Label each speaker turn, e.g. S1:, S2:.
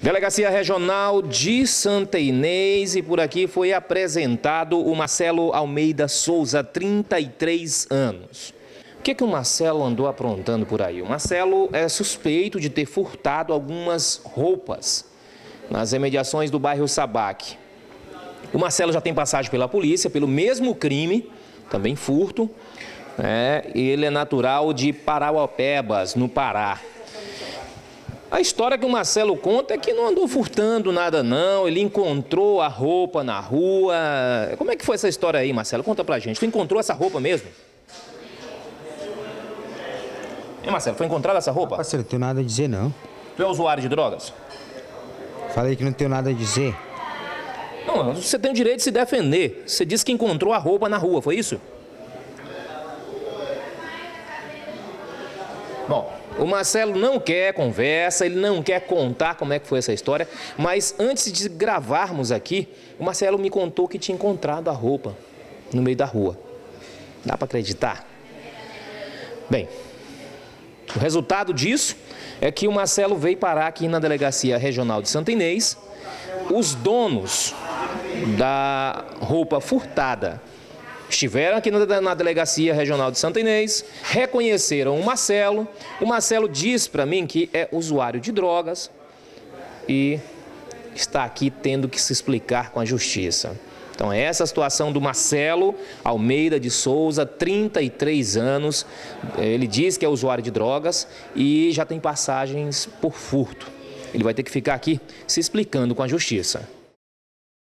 S1: Delegacia Regional de Santa Inês, e por aqui foi apresentado o Marcelo Almeida Souza, 33 anos. O que o Marcelo andou aprontando por aí? O Marcelo é suspeito de ter furtado algumas roupas nas imediações do bairro Sabac. O Marcelo já tem passagem pela polícia, pelo mesmo crime, também furto. Ele é natural de Parauapebas, no Pará. A história que o Marcelo conta é que não andou furtando nada não, ele encontrou a roupa na rua. Como é que foi essa história aí, Marcelo? Conta pra gente. Tu encontrou essa roupa mesmo? Marcelo, foi encontrada essa roupa?
S2: Parceiro, não tenho nada a dizer não.
S1: Tu é usuário de drogas?
S2: Falei que não tenho nada a dizer.
S1: Não, você tem o direito de se defender. Você disse que encontrou a roupa na rua, foi isso? Bom, o Marcelo não quer conversa, ele não quer contar como é que foi essa história, mas antes de gravarmos aqui, o Marcelo me contou que tinha encontrado a roupa no meio da rua. Dá para acreditar? Bem, o resultado disso é que o Marcelo veio parar aqui na Delegacia Regional de Santa Inês. Os donos da roupa furtada estiveram aqui na Delegacia Regional de Santa Inês, reconheceram o Marcelo. O Marcelo diz para mim que é usuário de drogas e está aqui tendo que se explicar com a justiça. Então é essa a situação do Marcelo Almeida de Souza, 33 anos. Ele diz que é usuário de drogas e já tem passagens por furto. Ele vai ter que ficar aqui se explicando com a justiça.